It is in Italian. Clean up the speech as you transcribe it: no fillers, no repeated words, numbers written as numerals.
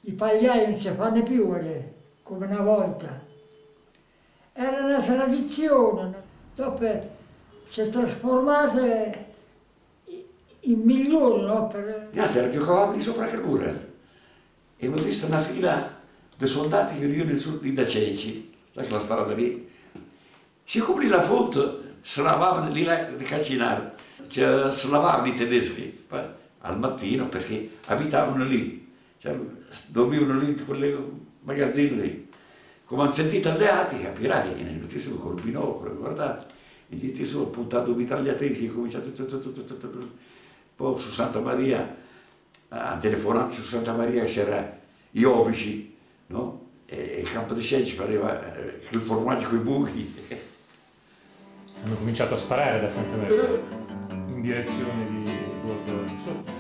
i pagliai non si fanno più come una volta. Era una tradizione, dopo si è trasformata in migliore, no? Niente, giocavamo lì sopra Cagura e ho visto una fila di soldati che venivano lì da Ceci, sai che la strada lì, si coprì la foto, si lavavano lì di Calcinare, cioè, si lavavano i tedeschi al mattino perché abitavano lì, cioè, dormivano lì in quelle magazzini lì. Come hanno sentito alleati, capirai, ne venuti su col binocolo, guardate, e dite su, ho puntato due tagliatrici, ho cominciato poi su Santa Maria, hanno telefonato su Santa Maria, c'era gli obici, no? E il campo di Ceci pareva il formaggio con i buchi. Hanno cominciato a sparare da Santa Maria in direzione di Borgo.